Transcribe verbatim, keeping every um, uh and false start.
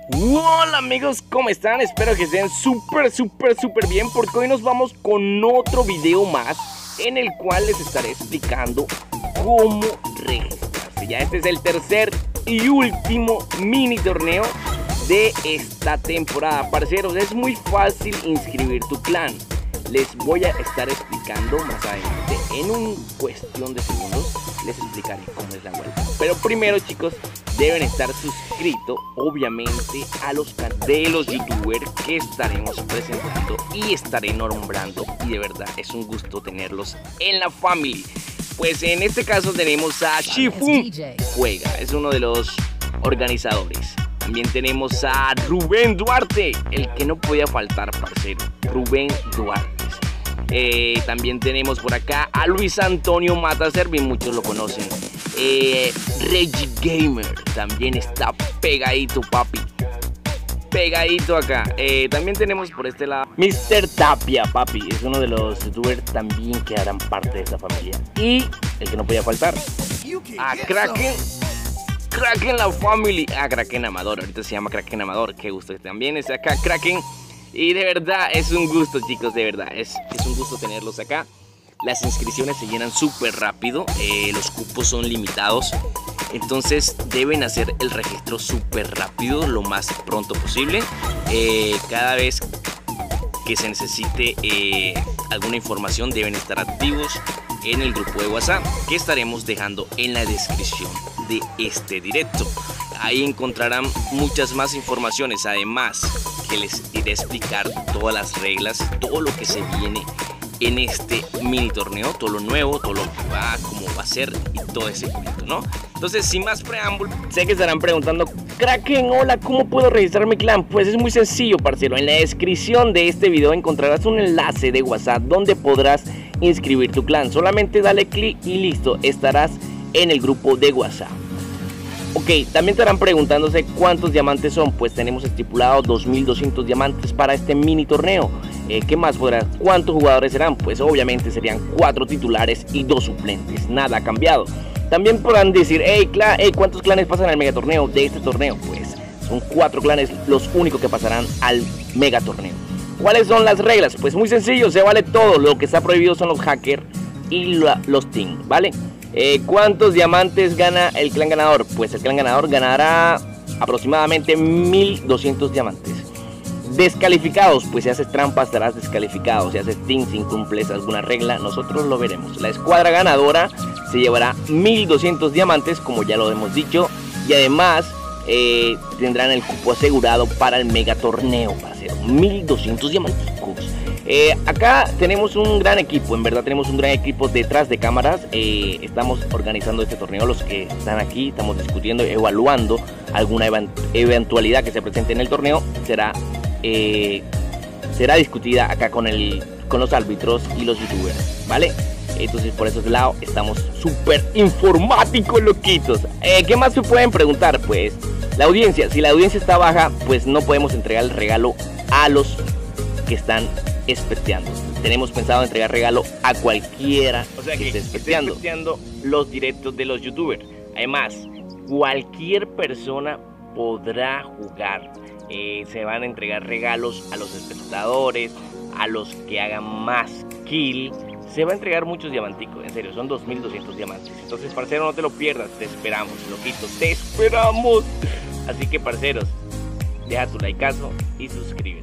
Hola amigos, ¿cómo están? Espero que estén súper, súper, súper bien, porque hoy nos vamos con otro video más en el cual les estaré explicando cómo registrarse. Ya este es el tercer y último mini torneo de esta temporada. Parceros, es muy fácil inscribir tu clan. Les voy a estar explicando más adelante, en un cuestión de segundos, les explicaré cómo es la vuelta. Pero primero, chicos, deben estar suscritos, obviamente, a los canales de los youtubers que estaremos presentando y estaré nombrando. Y de verdad, es un gusto tenerlos en la family. Pues en este caso tenemos a Shifu Juega, es uno de los organizadores. También tenemos a Rubén Duarte, el que no podía faltar, parcero, Rubén Duarte. Eh, también tenemos por acá a Luis Antonio Mata Servin, muchos lo conocen. Eh, Reggie Gamer también está pegadito, papi. Pegadito acá. Eh, también tenemos por este lado mister Tapia, papi. Es uno de los youtubers también que harán parte de esta familia. Y el que no podía faltar, a Kraken. Kraken la family. Ah, Kraken Amador. Ahorita se llama Kraken Amador. Qué gusto que también es acá Kraken. Y de verdad es un gusto, chicos, de verdad, es, es un gusto tenerlos acá. Las inscripciones se llenan súper rápido, eh, los cupos son limitados. Entonces deben hacer el registro súper rápido, lo más pronto posible. eh, Cada vez que se necesite eh, alguna información deben estar activos en el grupo de WhatsApp, que estaremos dejando en la descripción de este directo. Ahí encontrarán muchas más informaciones, además que les iré a explicar todas las reglas, todo lo que se viene en este mini torneo, todo lo nuevo, todo lo que va, cómo va a ser y todo ese cuento, ¿no? Entonces, sin más preámbulo, sé que estarán preguntando: Kraken, hola, ¿cómo puedo registrar mi clan? Pues es muy sencillo, parcero. En la descripción de este video encontrarás un enlace de WhatsApp donde podrás inscribir tu clan. Solamente dale clic y listo, estarás en el grupo de WhatsApp. Ok, también estarán preguntándose cuántos diamantes son. Pues tenemos estipulado dos mil doscientos diamantes para este mini torneo. eh, ¿Qué más podrá? ¿Cuántos jugadores serán? Pues obviamente serían cuatro titulares y dos suplentes. Nada ha cambiado. También podrán decir: hey, clan, hey, ¿cuántos clanes pasan al mega torneo de este torneo? Pues son cuatro clanes los únicos que pasarán al mega torneo. ¿Cuáles son las reglas? Pues muy sencillo, se vale todo. Lo que está prohibido son los hackers y la, los team, ¿vale? Eh, ¿Cuántos diamantes gana el clan ganador? Pues el clan ganador ganará aproximadamente mil doscientos diamantes. Descalificados, pues si haces trampas estarás descalificado. Si haces team, si incumples alguna regla, nosotros lo veremos. La escuadra ganadora se llevará mil doscientos diamantes, como ya lo hemos dicho. Y además eh, tendrán el cupo asegurado para el mega torneo, para hacer mil doscientos diamantes. Eh, acá tenemos un gran equipo, en verdad tenemos un gran equipo detrás de cámaras. eh, Estamos organizando este torneo, los que están aquí, estamos discutiendo, evaluando alguna event eventualidad que se presente en el torneo. Será, eh, será discutida acá con, el, con los árbitros y los youtubers, ¿vale? Entonces por esos lados estamos súper informáticos, loquitos. eh, ¿Qué más se pueden preguntar? Pues la audiencia, si la audiencia está baja, pues no podemos entregar el regalo a los que están espesteando. Tenemos pensado entregar regalo a cualquiera, o sea, que, que esté espesteando. esté espesteando los directos de los youtubers. Además, cualquier persona podrá jugar. eh, Se van a entregar regalos a los espectadores, a los que hagan más kill. Se va a entregar muchos diamanticos, en serio, son dos mil doscientos diamantes. Entonces, parcero, no te lo pierdas, te esperamos, loquito, te esperamos. Así que, parceros, deja tu likeazo y suscríbete.